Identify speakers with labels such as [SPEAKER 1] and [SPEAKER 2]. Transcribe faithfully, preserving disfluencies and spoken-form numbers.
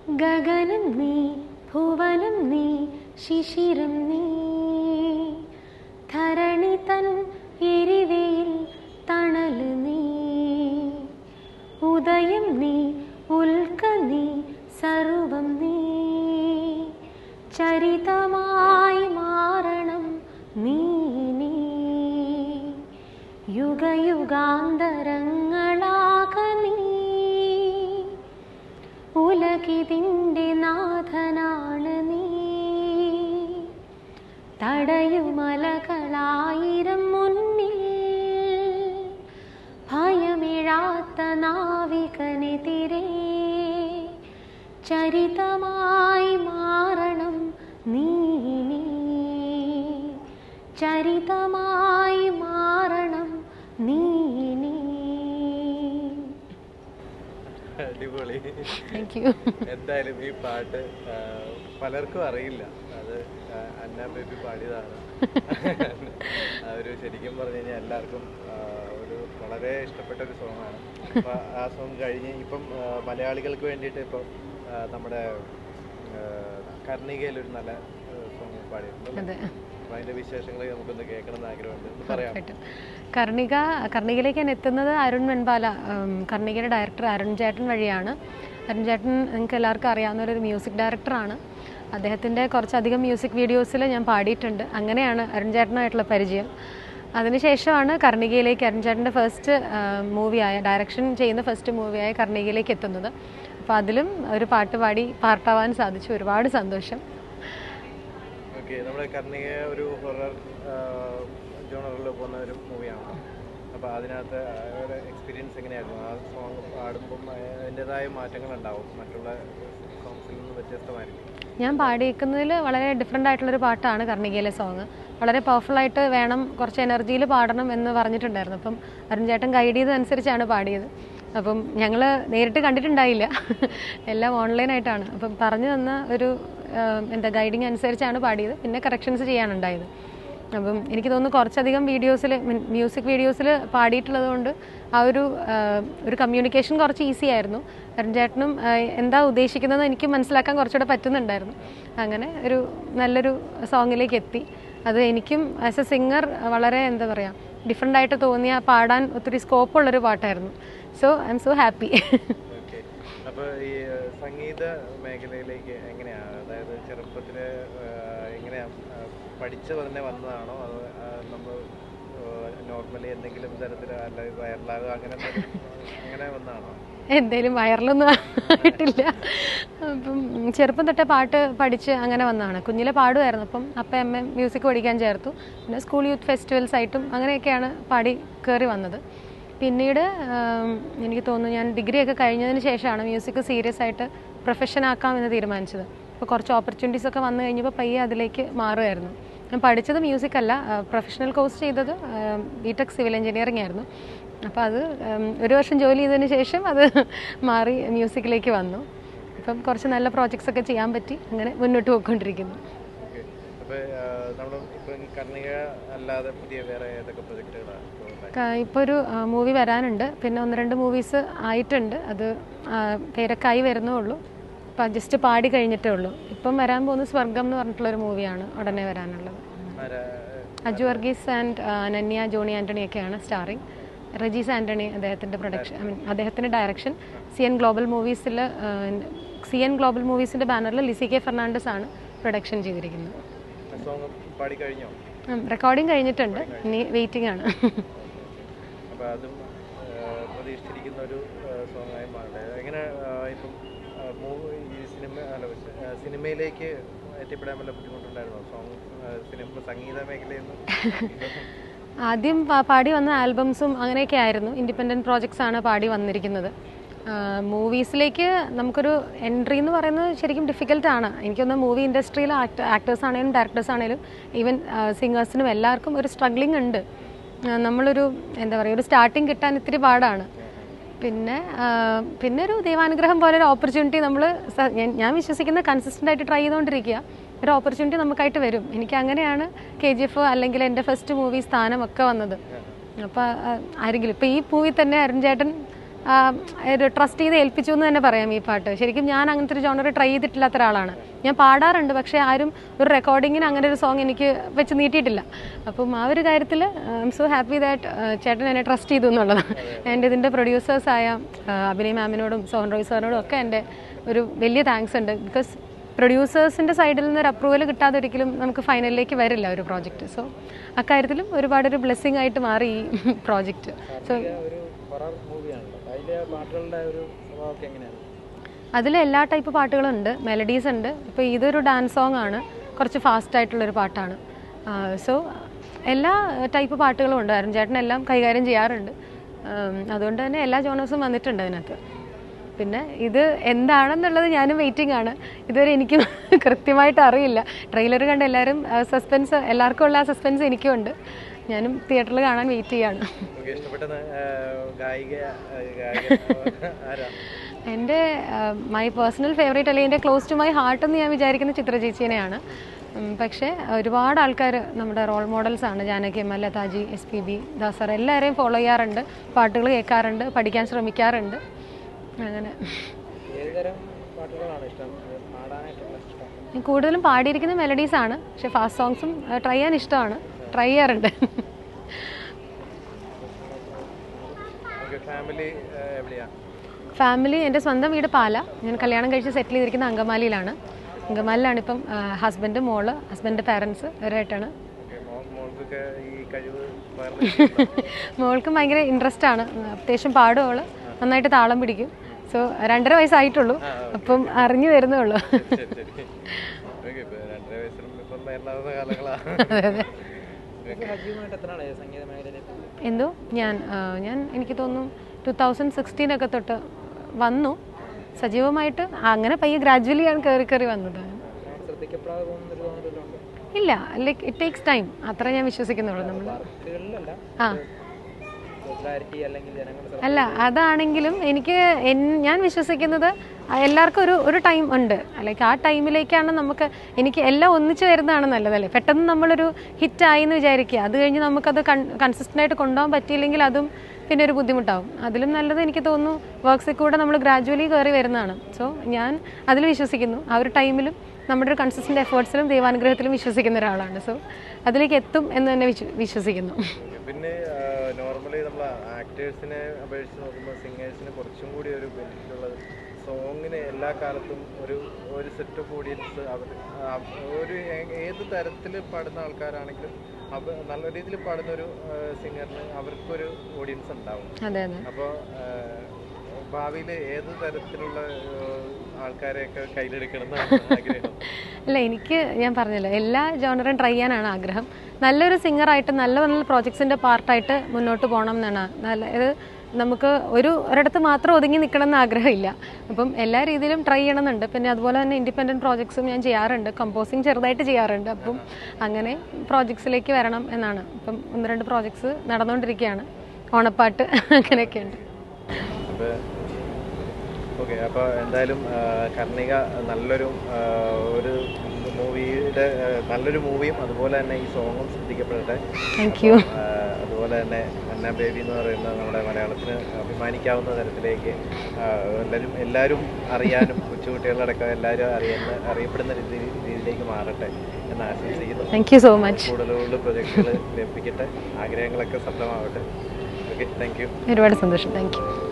[SPEAKER 1] ഗഗനം നീ ഭുവനം നീ ശിശിരം നീ ധരണി തൻ എരിവയിൽ തണൽ നീ ഉദയം നീ ഉൽക്ക നീ സർവം നീ ചരിതമായി മാറണം നീ നീ യുഗയുഗാന്തരങ്ങളാക നീ ഉലകിതിൻ്റെ നാഥനാണ് നീ തടയുമലകളായിരം മുന്നിൽ ഭയമിഴാത്ത നാവികനെതിരെ ചരിതമായി മാറണം നീ നീ ചരിതമായി മാറണം നീ നീ.
[SPEAKER 2] അടിപൊളി.
[SPEAKER 1] Thank you.
[SPEAKER 2] എന്തായാലും ഈ പാട്ട് പലർക്കും അറിയില്ല, അത് അന്ന ബേബി പാടിയതാണ്. ഒരു ശരിക്കും പറഞ്ഞു കഴിഞ്ഞാൽ എല്ലാവർക്കും ഒരു വളരെ ഇഷ്ടപ്പെട്ട ഒരു സോങ്ങാണ്. അപ്പം ആ സോങ് കഴിഞ്ഞ് ഇപ്പം മലയാളികൾക്ക് വേണ്ടിയിട്ട് ഇപ്പം നമ്മുടെ കർണികയിൽ ഒരു നല്ല സോങ് പാടിയിട്ടുണ്ട്. അപ്പം അതിൻ്റെ വിശേഷങ്ങൾ നമുക്കൊന്ന് കേൾക്കണമെന്ന് ആഗ്രഹമുണ്ട്, പറയാം.
[SPEAKER 1] കർണിക കർണികയിലേക്ക് ഞാൻ എത്തുന്നത് അരുൺ വെൺപാല, കർണികയുടെ ഡയറക്ടർ അരുൺ ചേട്ടൻ വഴിയാണ്. അരുൺ ചേട്ടൻ നിങ്ങൾക്ക് എല്ലാവർക്കും അറിയാവുന്ന ഒരു മ്യൂസിക് ഡയറക്ടറാണ്. അദ്ദേഹത്തിൻ്റെ കുറച്ചധികം മ്യൂസിക് വീഡിയോസിൽ ഞാൻ പാടിയിട്ടുണ്ട്. അങ്ങനെയാണ് അരുൺ ചേട്ടനായിട്ടുള്ള പരിചയം. അതിനുശേഷമാണ് കർണികയിലേക്ക് അരുൺ ചേട്ടൻ്റെ ഫസ്റ്റ് മൂവിയായ ഡയറക്ഷൻ ചെയ്യുന്ന ഫസ്റ്റ് മൂവിയായ കർണികയിലേക്ക് എത്തുന്നത്. അപ്പോൾ അതിലും ഒരു പാട്ട് പാടി പാർട്ടാവാൻ സാധിച്ചു. ഒരുപാട് സന്തോഷം.
[SPEAKER 2] ഓക്കെ, നമ്മുടെ കർണിക ഒരു ഹൊറർ ജോണറിൽ പോകുന്ന ഒരു മൂവിയാണ്. അപ്പോൾ അതിനകത്ത് ഒരു എക്സ്പീരിയൻസ് എങ്ങനെയായിരുന്നു? ആ സോങ് പാടുമ്പം അതിൻ്റെതായ മാറ്റങ്ങളുണ്ടാവും, മറ്റുള്ള സോങ്സിൽ നിന്ന് വ്യത്യസ്തമായിരിക്കും.
[SPEAKER 1] ഞാൻ പാടിയിരിക്കുന്നതിൽ വളരെ ഡിഫറെൻ്റ് ആയിട്ടുള്ളൊരു പാട്ടാണ് കർണികയിലെ സോങ്. വളരെ പവർഫുള്ളായിട്ട് വേണം, കുറച്ച് എനർജിയിൽ പാടണം എന്ന് പറഞ്ഞിട്ടുണ്ടായിരുന്നു. അപ്പം അരുൺ ചേട്ടൻ ഗൈഡ് ചെയ്തതനുസരിച്ചാണ് പാടിയത്. അപ്പം ഞങ്ങൾ നേരിട്ട് കണ്ടിട്ടുണ്ടായില്ല, എല്ലാം ഓൺലൈനായിട്ടാണ്. അപ്പം പറഞ്ഞു തന്ന ഒരു എന്താ ഗൈഡിങ് അനുസരിച്ചാണ് പാടിയത്. പിന്നെ കറക്ഷൻസ് ചെയ്യാനുണ്ടായത്. അപ്പം എനിക്ക് തോന്നുന്നു കുറച്ചധികം വീഡിയോസിൽ മ്യൂസിക് വീഡിയോസിൽ പാടിയിട്ടുള്ളത് കൊണ്ട് ആ ഒരു ഒരു കമ്മ്യൂണിക്കേഷൻ കുറച്ച് ഈസി ആയിരുന്നു. അരുൺ ചേട്ടനും എന്താ ഉദ്ദേശിക്കുന്നത് എനിക്ക് മനസ്സിലാക്കാൻ കുറച്ചുകൂടെ പറ്റുന്നുണ്ടായിരുന്നു. അങ്ങനെ ഒരു നല്ലൊരു സോങ്ങിലേക്ക് എത്തി. അത് എനിക്കും ആസ് എ സിംഗർ വളരെ എന്താ പറയുക ഡിഫറെൻ്റ് ആയിട്ട് തോന്നിയ, പാടാൻ ഒത്തിരി സ്കോപ്പുള്ളൊരു പാട്ടായിരുന്നു. So I'm so happy.
[SPEAKER 2] അപ്പോൾ ഈ സംഗീത മേഖലയിലേക്ക് എങ്ങനെയാണ്, അതായത് ചെറുപ്പത്തിൽ എങ്ങനെയാണ് പഠിച്ചു തന്നെ വന്നതാണോ, അതോ നമ്മൾ നോർമലി എന്തെങ്കിലും തരത്തിൽ അല്ല വൈറലാകുക അങ്ങനെ അങ്ങനെ വന്നതാണോ?
[SPEAKER 1] എന്തായാലും വൈറലൊന്നും ആയിട്ടില്ല. അപ്പം ചെറുപ്പം തൊട്ടേ പാട്ട് പഠിച്ച് അങ്ങനെ വന്നതാണ്. കുഞ്ഞിലെ പാടുമായിരുന്നു. അപ്പം അപ്പം എം എ മ്യൂസിക് പഠിക്കാൻ ചേർത്തു. പിന്നെ സ്കൂൾ യൂത്ത് ഫെസ്റ്റിവൽസ് ആയിട്ടും അങ്ങനെയൊക്കെയാണ് പാടി കയറി വന്നത്. പിന്നീട് എനിക്ക് തോന്നുന്നു ഞാൻ ഡിഗ്രിയൊക്കെ കഴിഞ്ഞതിന് ശേഷമാണ് മ്യൂസിക് സീരിയസ് ആയിട്ട് പ്രൊഫഷൻ ആക്കാം എന്ന് തീരുമാനിച്ചത്. അപ്പോൾ കുറച്ച് ഓപ്പർച്യൂണിറ്റീസ് ഒക്കെ വന്നു കഴിഞ്ഞപ്പോൾ പയ്യെ അതിലേക്ക് മാറുമായിരുന്നു. ഞാൻ പഠിച്ചത് മ്യൂസിക് അല്ല, പ്രൊഫഷണൽ കോഴ്സ് ചെയ്തത് ബിടെക് സിവിൽ എഞ്ചിനീയറിംഗ് ആയിരുന്നു. അപ്പോൾ അത് ഒരു വർഷം ജോലി ചെയ്തതിന് ശേഷം അത് മാറി മ്യൂസിക്കിലേക്ക് വന്നു. അപ്പം കുറച്ച് നല്ല പ്രോജക്ട്സ് ഒക്കെ ചെയ്യാൻ പറ്റി. അങ്ങനെ മുന്നോട്ട് പോയിക്കൊണ്ടിരിക്കുന്നു. ഇപ്പോൾ ഒരു മൂവി വരാനുണ്ട്. പിന്നെ ഒന്ന് രണ്ട് മൂവീസ് ആയിട്ടുണ്ട്. അത് പേരൊക്കെ ആയി വരുന്നേ ഉള്ളൂ. ഇപ്പം ജസ്റ്റ് പാടി കഴിഞ്ഞിട്ടേ ഉള്ളൂ. ഇപ്പം വരാൻ പോകുന്ന സ്വർഗം എന്ന് പറഞ്ഞിട്ടുള്ളൊരു മൂവിയാണ് ഉടനെ വരാനുള്ളത്. അജു വർഗീസ് ആൻഡ് അനന്യ ജോണി ആൻ്റണിയൊക്കെയാണ് സ്റ്റാറിങ്. റജീസ് ആൻ്റണി അദ്ദേഹത്തിൻ്റെ പ്രൊഡക്ഷൻ, ഐ മീൻ അദ്ദേഹത്തിൻ്റെ ഡയറക്ഷൻ. സി എൻ ഗ്ലോബൽ മൂവീസിൽ സി എൻ ഗ്ലോബൽ മൂവീസിൻ്റെ ബാനറിൽ ലിസി കെ ഫെർണാണ്ടസ് ആണ് പ്രൊഡക്ഷൻ ചെയ്തിരിക്കുന്നത്. റെക്കോർഡിങ് കഴിഞ്ഞിട്ടുണ്ട്, ഇനി വെയിറ്റിംഗ് ആണ്.
[SPEAKER 2] സിനിമയിലേക്ക് എത്തിപ്പെടാൻ വല്ല ബുദ്ധിമുട്ടുണ്ടായിരുന്നോ? സോങ് സിനിമ സംഗീത മേഖലയിൽ
[SPEAKER 1] ആദ്യം പാടി വന്ന ആൽബംസും അങ്ങനെയൊക്കെ ആയിരുന്നു. ഇൻഡിപെൻഡൻറ്റ് പ്രോജക്ട്സ് ആണ് പാടി വന്നിരിക്കുന്നത്. മൂവീസിലേക്ക് നമുക്കൊരു എൻട്രി എന്ന് പറയുന്നത് ശരിക്കും ഡിഫിക്കൽട്ടാണ്. എനിക്കൊന്ന് മൂവി ഇൻഡസ്ട്രിയിൽ ആക്ട് ആക്ടേഴ്സ് ആണെങ്കിലും ഡയറക്ടേഴ്സ് ആണെങ്കിലും ഈവൻ സിംഗേഴ്സിനും എല്ലാവർക്കും ഒരു സ്ട്രഗ്ലിംഗ് ഉണ്ട്. നമ്മളൊരു എന്താ പറയുക ഒരു സ്റ്റാർട്ടിങ് കിട്ടാൻ ഇത്തിരി പാടാണ്. പിന്നെ പിന്നെ ഒരു ദൈവാനുഗ്രഹം പോലെ ഒരു ഓപ്പർച്യൂണിറ്റി നമ്മൾ ഞാൻ വിശ്വസിക്കുന്ന കൺസിസ്റ്റൻ്റ് ആയിട്ട് ട്രൈ ചെയ്തുകൊണ്ടിരിക്കുക. ഒരു ഓപ്പർച്യൂണിറ്റി നമുക്കായിട്ട് വരും. എനിക്ക് അങ്ങനെയാണ് കെ ജി എഫ് അല്ലെങ്കിൽ എൻ്റെ ഫസ്റ്റ് മൂവി സ്ഥാനമൊക്കെ വന്നത്. അപ്പോൾ ആരെങ്കിലും ഇപ്പോൾ ഈ മൂവി തന്നെ അരുൺ ചേട്ടൻ ഒരു ട്രസ്റ്റ് ചെയ്ത് ഏൽപ്പിച്ചു എന്ന് തന്നെ പറയാം ഈ പാട്ട്. ശരിക്കും ഞാൻ അങ്ങനത്തെ ഒരു ജോണർ ട്രൈ ചെയ്തിട്ടില്ലാത്ത ഒരാളാണ്. ഞാൻ പാടാറുണ്ട്, പക്ഷേ ആരും ഒരു റെക്കോർഡിങ്ങിന് അങ്ങനെ ഒരു സോങ് എനിക്ക് വെച്ച് നീട്ടിയിട്ടില്ല. അപ്പം ആ ഒരു കാര്യത്തിൽ I'm so happy that ചേട്ടൻ എന്നെ ട്രസ്റ്റ് ചെയ്തു എന്നുള്ളതാണ്. എൻ്റെ ഇതിൻ്റെ പ്രൊഡ്യൂസേഴ്സായ അഭിനയ് മാമിനോടും സോഹൻ റോയ് സാറിനോടും ഒക്കെ എൻ്റെ ഒരു വലിയ താങ്ക്സ് ഉണ്ട്. ബിക്കോസ് പ്രൊഡ്യൂസേഴ്സിൻ്റെ സൈഡിൽ നിന്ന് ഒരു അപ്രൂവൽ കിട്ടാതെ ഒരിക്കലും നമുക്ക് ഫൈനലിലേക്ക് വരില്ല ഒരു പ്രോജക്റ്റ്. സോ അക്കാര്യത്തിലും ഒരുപാട് ഒരു ബ്ലെസ്സിങ് ആയിട്ട് മാറി ഈ പ്രോജക്റ്റ്. സോ അതിൽ എല്ലാ ടൈപ്പ് പാട്ടുകളുണ്ട്, മെലഡീസ് ഉണ്ട്. ഇപ്പോൾ ഇതൊരു ഡാൻസ് സോങ് ആണ്, കുറച്ച് ഫാസ്റ്റ് ആയിട്ടുള്ളൊരു പാട്ടാണ്. സോ എല്ലാ ടൈപ്പ് പാട്ടുകളും ഉണ്ട്. അരുൺ ചേട്ടൻ എല്ലാം കൈകാര്യം ചെയ്യാറുണ്ട്. അതുകൊണ്ട് തന്നെ എല്ലാ ജോണേഴ്സും വന്നിട്ടുണ്ട് അതിനകത്ത്. പിന്നെ ഇത് എന്താണെന്നുള്ളത് ഞാനും വെയിറ്റിംഗ് ആണ്. ഇതുവരെ എനിക്കും കൃത്യമായിട്ട് അറിയില്ല. ട്രെയിലർ കണ്ട് എല്ലാവരും സസ്പെൻസ്, എല്ലാവർക്കും ഉള്ള ആ സസ്പെൻസ് എനിക്കും ഉണ്ട്. ഞാനും തിയേറ്ററിൽ കാണാൻ വെയിറ്റ് ചെയ്യാണ്. എൻ്റെ മൈ പേഴ്സണൽ ഫേവറേറ്റ് അല്ലെങ്കിൽ എൻ്റെ ക്ലോസ് ടു മൈ ഹാർട്ട് എന്ന് ഞാൻ വിചാരിക്കുന്ന ചിത്ര ചേച്ചീനെയാണ്. പക്ഷേ ഒരുപാട് ആൾക്കാർ നമ്മുടെ റോൾ മോഡൽസാണ്. ജാനകി അമ്മ, ലതാജി, എസ് പി ബി, ദാസർ, എല്ലാവരെയും ഫോളോ ചെയ്യാറുണ്ട്, പാട്ടുകൾ കേൾക്കാറുണ്ട്, പഠിക്കാൻ ശ്രമിക്കാറുണ്ട്. അങ്ങനെ കൂടുതലും പാടിയിരിക്കുന്ന മെലഡീസ് ആണ്. പക്ഷെ ഫാസ്റ്റ് സോങ്സും ട്രൈ ചെയ്യാൻ ഇഷ്ടമാണ്, ട്രൈ ചെയ്യാറുണ്ട്. ഫാമിലി എൻ്റെ സ്വന്തം വീട് പാല. ഞാൻ കല്യാണം കഴിച്ച് സെറ്റിൽ ചെയ്തിരിക്കുന്ന അങ്കമാലിയിലാണ്. അങ്കമാലിയിലാണ് ഇപ്പം. ഹസ്ബൻഡ്, മോള്, ഹസ്ബൻഡിൻ്റെ പാരൻസ് ഇവരായിട്ടാണ്. മോൾക്കും ഭയങ്കര ഇൻട്രസ്റ്റ് ആണ്, അത്യാവശ്യം പാടും, അവള് നന്നായിട്ട് താളം പിടിക്കും. സോ രണ്ടര വയസ്സായിട്ടുള്ളൂ, അപ്പം അറിഞ്ഞു വരുന്നേ ഉള്ളൂ. എന്തോ ഞാൻ ഞാൻ എനിക്ക് തോന്നുന്നു ടു തൗസൻഡ് സിക്സ്റ്റീനൊക്കെ തൊട്ട് വന്നു സജീവമായിട്ട്. അങ്ങനെ പയ്യെ ഗ്രാജുവലി ഞാൻ കയറി കയറി വന്നത്. ഇല്ല, ലൈക്ക് ഇറ്റ് ടേക്സ് ടൈം, അത്ര ഞാൻ വിശ്വസിക്കുന്നുള്ളൂ. നമ്മൾ ആ അല്ല അതാണെങ്കിലും എനിക്ക് ഞാൻ വിശ്വസിക്കുന്നത് എല്ലാവർക്കും ഒരു ഒരു ടൈം ഉണ്ട്. ലൈക്ക് ആ ടൈമിലേക്കാണ് നമുക്ക് എനിക്ക് എല്ലാം ഒന്നിച്ച് വരുന്നതാണ് നല്ലതല്ലേ. പെട്ടെന്ന് നമ്മളൊരു ഹിറ്റായി എന്ന് വിചാരിക്കുക, അത് കഴിഞ്ഞ് നമുക്കത് കൺ കൺസിസ്റ്റൻ്റ് ആയിട്ട് കൊണ്ടുപോകാൻ പറ്റിയില്ലെങ്കിൽ അതും പിന്നെ ഒരു ബുദ്ധിമുട്ടാവും. അതിലും നല്ലത് എനിക്ക് തോന്നുന്നു വർക്ക്സിൽ കൂടെ നമ്മൾ ഗ്രാജുവലി കയറി വരുന്നതാണ്. സോ ഞാൻ അതിൽ വിശ്വസിക്കുന്നു. ആ ഒരു ടൈമിലും നമ്മുടെ ഒരു കൺസിസ്റ്റൻ്റ് എഫേർട്സിലും ദൈവാനുഗ്രഹത്തിലും വിശ്വസിക്കുന്ന ഒരാളാണ്. സോ അതിലേക്ക് എത്തും എന്ന് തന്നെ വിശ്വസിക്കുന്നു.
[SPEAKER 2] പിന്നെ നോർമലി നമ്മൾ ആക്ടേഴ്സിനെ അപേക്ഷിച്ച് നോക്കുമ്പോൾ സിംഗേഴ്സിന് കുറച്ചും കൂടി ഒരു ബെനിഫിറ്റ് ഉള്ളത് സോങ്ങിന് എല്ലാ കാലത്തും ഒരു ഒരു സെറ്റ് ഓഫ് ഓഡിയൻസ് അവർ ഒരു ഏത് തരത്തിൽ പാടുന്ന ആൾക്കാരാണെങ്കിലും അവ നല്ല രീതിയിൽ പാടുന്ന ഒരു സിംഗറിന് അവർക്കൊരു ഓഡിയൻസ് ഉണ്ടാവും. അപ്പോൾ ഭാവിയിൽ ഏത് തരത്തിലുള്ള ആൾക്കാരെയൊക്കെ കയ്യിലെടുക്കണം എന്നാണ് ആഗ്രഹം?
[SPEAKER 1] അല്ല, എനിക്ക് ഞാൻ പറഞ്ഞല്ലോ എല്ലാ ജോണറും ട്രൈ ചെയ്യാനാണ് ആഗ്രഹം. നല്ലൊരു സിംഗറായിട്ട് നല്ല നല്ല പ്രോജക്ട്സിൻ്റെ പാർട്ടായിട്ട് മുന്നോട്ട് പോകണം എന്നാണ്. നല്ല ഇത് നമുക്ക് ഒരു ഒരിടത്ത് മാത്രം ഒതുങ്ങി നിൽക്കണം എന്ന് ആഗ്രഹമില്ല. അപ്പം എല്ലാ രീതിയിലും ട്രൈ ചെയ്യണമെന്നുണ്ട്. പിന്നെ അതുപോലെ തന്നെ ഇൻഡിപെൻഡൻറ്റ് പ്രോജക്ട്സും ഞാൻ ചെയ്യാറുണ്ട്, കമ്പോസിങ് ചെറുതായിട്ട് ചെയ്യാറുണ്ട്. അപ്പം അങ്ങനെ പ്രോജക്ട്സിലേക്ക് വരണം എന്നാണ്. ഇപ്പം ഒന്ന് രണ്ട് പ്രോജക്ട്സ് നടന്നുകൊണ്ടിരിക്കുകയാണ്, ഓണപ്പാട്ട് അങ്ങനെയൊക്കെയുണ്ട്.
[SPEAKER 2] ഓക്കെ, അപ്പോൾ എന്തായാലും കർണിക നല്ലൊരു ഒരു മൂവിയുടെ നല്ലൊരു മൂവിയും അതുപോലെ തന്നെ ഈ സോങ്ങും ശ്രദ്ധിക്കപ്പെടട്ടെ.
[SPEAKER 1] Thank you.
[SPEAKER 2] അതുപോലെ തന്നെ അന്ന ബേബി എന്ന് പറയുന്ന നമ്മുടെ മലയാളത്തിന് അഭിമാനിക്കാവുന്ന തരത്തിലേക്ക് എല്ലാവരും എല്ലാവരും അറിയാനും കൊച്ചുകുട്ടികളടക്കം എല്ലാവരും അറിയുന്ന അറിയപ്പെടുന്ന രീതിയിൽ രീതിയിലേക്ക് മാറട്ടെ എന്ന് ആശംസിക്കുന്നു.
[SPEAKER 1] Thank you so much.
[SPEAKER 2] കൂടുതൽ കൂടുതൽ പ്രൊജക്റ്റുകൾ ലഭിക്കട്ടെ, ആഗ്രഹങ്ങളൊക്കെ സഫലമാവട്ടെ. Okay, thank you.
[SPEAKER 1] ഒരുപാട് സന്തോഷം. Thank U.